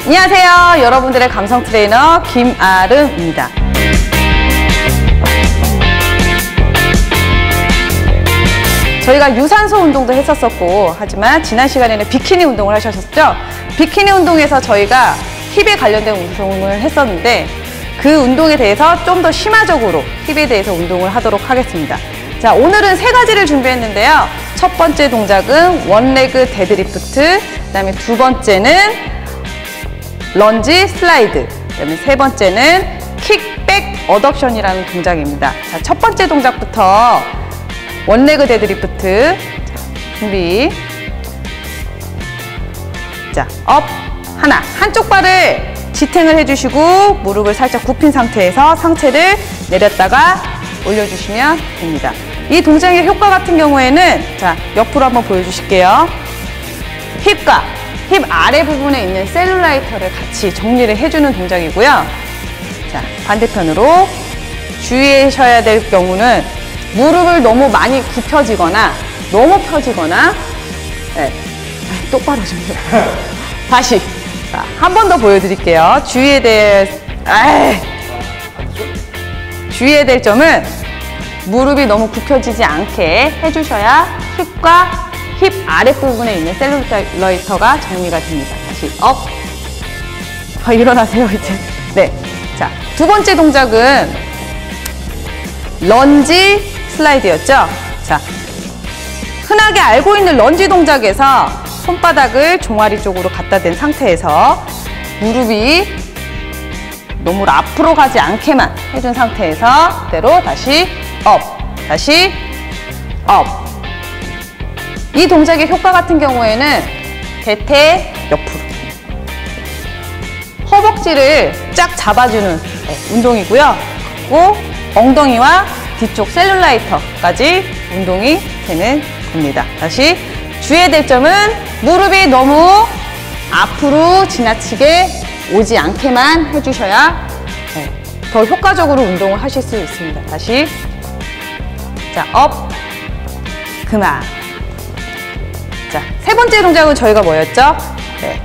안녕하세요. 여러분들의 감성 트레이너 김아름입니다. 저희가 유산소 운동도 했었었고, 하지만 지난 시간에는 비키니 운동을 하셨었죠? 비키니 운동에서 저희가 힙에 관련된 운동을 했었는데, 그 운동에 대해서 좀 더 심화적으로 힙에 대해서 운동을 하도록 하겠습니다. 자, 오늘은 3가지를 준비했는데요. 첫 번째 동작은 원레그 데드리프트, 그 다음에 두 번째는 런지 슬라이드, 그 다음에 세 번째는 킥백 어덕션이라는 동작입니다. 자, 첫 번째 동작부터 원레그 데드리프트. 자, 준비. 자, 업, 하나. 한쪽 발을 지탱을 해주시고 무릎을 살짝 굽힌 상태에서 상체를 내렸다가 올려주시면 됩니다. 이 동작의 효과 같은 경우에는, 자, 옆으로 한번 보여주실게요. 힙 아래 부분에 있는 셀룰라이터를 같이 정리를 해주는 동작이고요. 자, 반대편으로 주의하셔야 될 경우는 무릎을 너무 많이 굽혀지거나 너무 펴지거나, 네, 똑바로 좀 다시. 자, 한 번 더 보여드릴게요. 주의해야 될 점은 무릎이 너무 굽혀지지 않게 해주셔야 힙 아랫부분에 있는 셀룰라이터가 정리가 됩니다. 다시 업. 일어나세요, 이제. 네. 자, 두 번째 동작은 런지 슬라이드였죠? 자, 흔하게 알고 있는 런지 동작에서 손바닥을 종아리 쪽으로 갖다 댄 상태에서 무릎이 너무 앞으로 가지 않게만 해준 상태에서 그대로 다시 업, 다시 업. 이 동작의 효과 같은 경우에는 대퇴 옆으로 허벅지를 쫙 잡아주는 운동이고요. 그리고 엉덩이와 뒤쪽 셀룰라이터까지 운동이 되는 겁니다. 다시 주의해야 될 점은 무릎이 너무 앞으로 지나치게 오지 않게만 해주셔야 더 효과적으로 운동을 하실 수 있습니다. 다시. 자, 업, 그만. 자, 세 번째 동작은 저희가 뭐였죠? 네.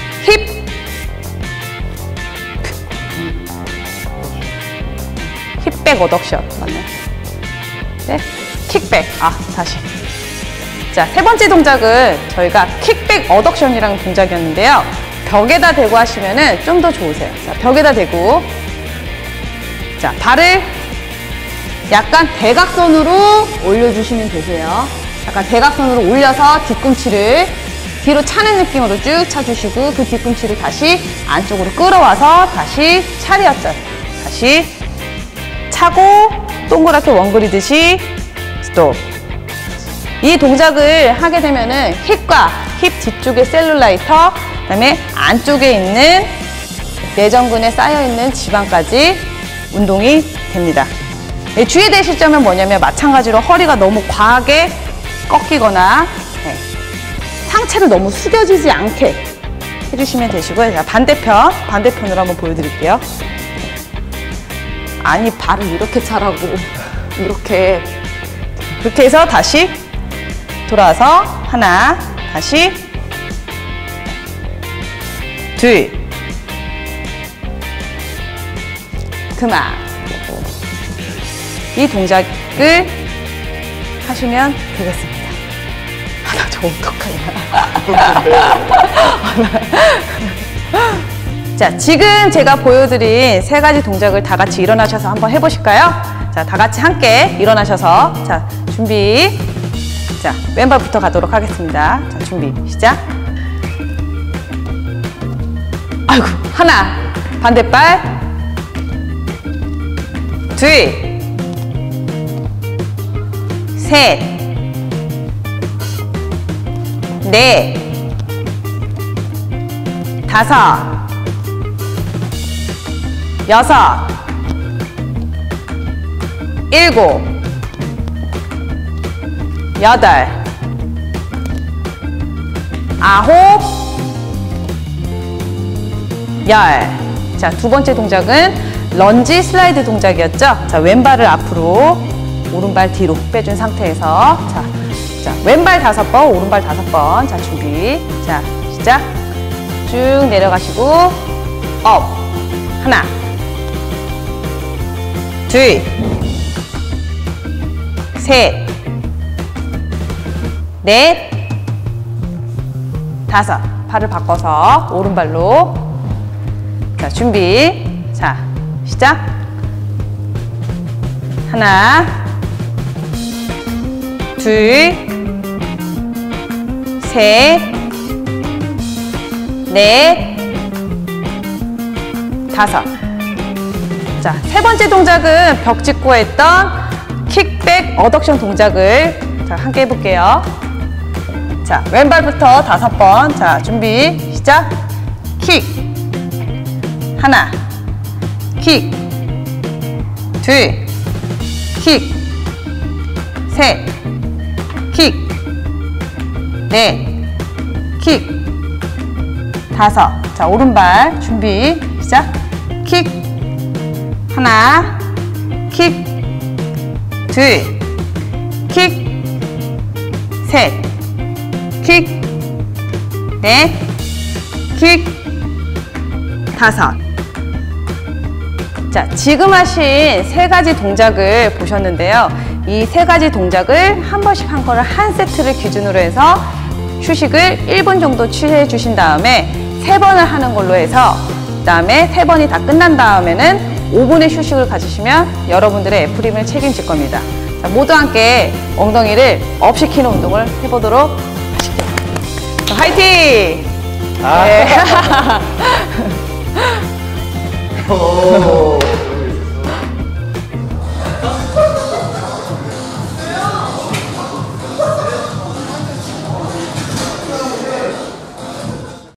힙백 어덕션. 맞나요? 네. 킥백. 다시. 자, 세 번째 동작은 저희가 킥백 어덕션이라는 동작이었는데요. 벽에다 대고 하시면은 좀 더 좋으세요. 자, 벽에다 대고. 자, 발을 약간 대각선으로 올려주시면 되세요. 약간 대각선으로 올려서 뒤꿈치를 뒤로 차는 느낌으로 쭉 차주시고, 그 뒤꿈치를 다시 안쪽으로 끌어와서 다시 차리었죠. 다시 차고 동그랗게 원그리듯이 스톱. 이 동작을 하게 되면은 힙 뒤쪽의 셀룰라이터, 그 다음에 안쪽에 있는 내전근에 쌓여있는 지방까지 운동이 됩니다. 주의되실 점은 뭐냐면 마찬가지로 허리가 너무 과하게 꺾이거나 상체를 너무 숙여지지 않게 해주시면 되시고요. 자, 반대편으로 한번 보여드릴게요. 아니, 발을 이렇게 차라고. 이렇게. 그렇게 해서 다시 돌아와서 하나, 다시 둘, 그만. 이 동작을 하시면 되겠습니다. 나 저 어떡하냐. 자, 지금 제가 보여드린 3가지 동작을 다 같이 일어나셔서 한번 해보실까요? 자, 다 같이 함께 일어나셔서, 자, 준비. 자, 왼발부터 가도록 하겠습니다. 자, 준비, 시작. 아이고, 하나, 반대발, 둘, 셋, 넷, 다섯, 여섯, 일곱, 여덟, 아홉, 열. 자, 두 번째 동작은 런지 슬라이드 동작이었죠? 자, 왼발을 앞으로, 오른발 뒤로 빼준 상태에서, 자, 왼발 5번, 오른발 5번. 자, 준비. 자, 시작. 쭉 내려가시고 업. 하나, 둘, 셋, 넷, 다섯. 팔을 바꿔서 오른발로. 자, 준비. 자, 시작. 하나, 둘, 셋, 넷, 다섯. 자, 세 번째 동작은 벽 짚고 했던 킥백 어덕션 동작을 자, 함께 해볼게요. 자, 왼발부터 5번. 자, 준비, 시작. 킥. 하나, 킥. 둘, 킥. 셋, 킥. 넷, 킥. 다섯. 자, 오른발 준비, 시작. 킥. 하나, 킥. 둘, 킥. 셋, 킥. 넷, 킥. 다섯. 자, 지금 하신 세 가지 동작을 보셨는데요. 이 세 가지 동작을 한 번씩 한 거를 한 세트를 기준으로 해서 휴식을 1분 정도 취해 주신 다음에 3번을 하는 걸로 해서 그다음에 3번이 다 끝난 다음에는 5분의 휴식을 가지시면 여러분들의 F림을 책임질 겁니다. 자, 모두 함께 엉덩이를 업 시키는 운동을 해보도록 하시죠. 자, 화이팅! 네.